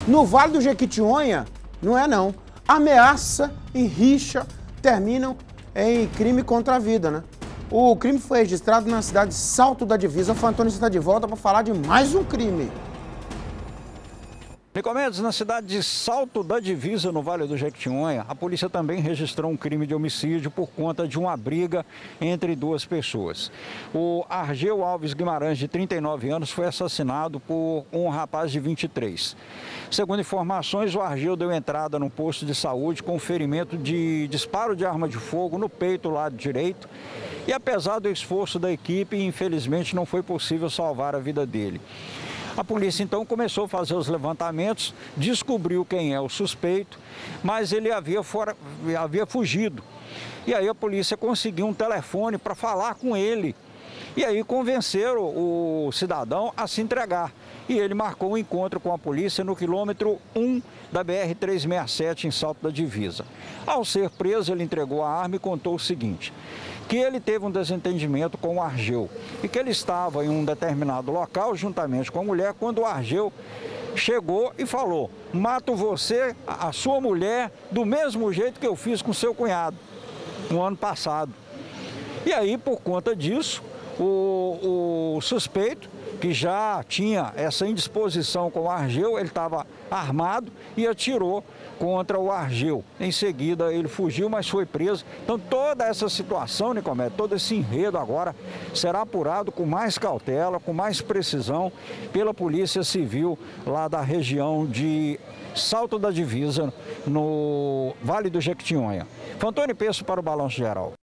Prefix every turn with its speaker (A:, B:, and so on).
A: No Vale do Jequitinhonha, não é não. Ameaça e rixa terminam em crime contra a vida, né? O crime foi registrado na cidade de Salto da Divisa. O Fantônio está de volta para falar de mais um crime.
B: Nicomedes, na cidade de Salto da Divisa, no Vale do Jequitinhonha, a polícia também registrou um crime de homicídio por conta de uma briga entre duas pessoas. O Argeu Alves Guimarães, de 39 anos, foi assassinado por um rapaz de 23. Segundo informações, o Argeu deu entrada no posto de saúde com ferimento de disparo de arma de fogo no peito, lado direito. E apesar do esforço da equipe, infelizmente não foi possível salvar a vida dele. A polícia então começou a fazer os levantamentos, descobriu quem é o suspeito, mas ele havia fugido. E aí a polícia conseguiu um telefone para falar com ele. E aí convenceram o cidadão a se entregar. E ele marcou um encontro com a polícia no quilômetro 1 da BR-367 em Salto da Divisa. Ao ser preso, ele entregou a arma e contou o seguinte: que ele teve um desentendimento com o Argeu e que ele estava em um determinado local juntamente com a mulher quando o Argeu chegou e falou: mato você, a sua mulher, do mesmo jeito que eu fiz com seu cunhado no ano passado. E aí, por conta disso, o suspeito, que já tinha essa indisposição com o Argeu, ele estava armado e atirou contra o Argeu. Em seguida, ele fugiu, mas foi preso. Então, toda essa situação, Nicomedes, todo esse enredo agora será apurado com mais cautela, com mais precisão pela Polícia Civil lá da região de Salto da Divisa, no Vale do Jequitinhonha. Fantônio Peço para o Balanço Geral.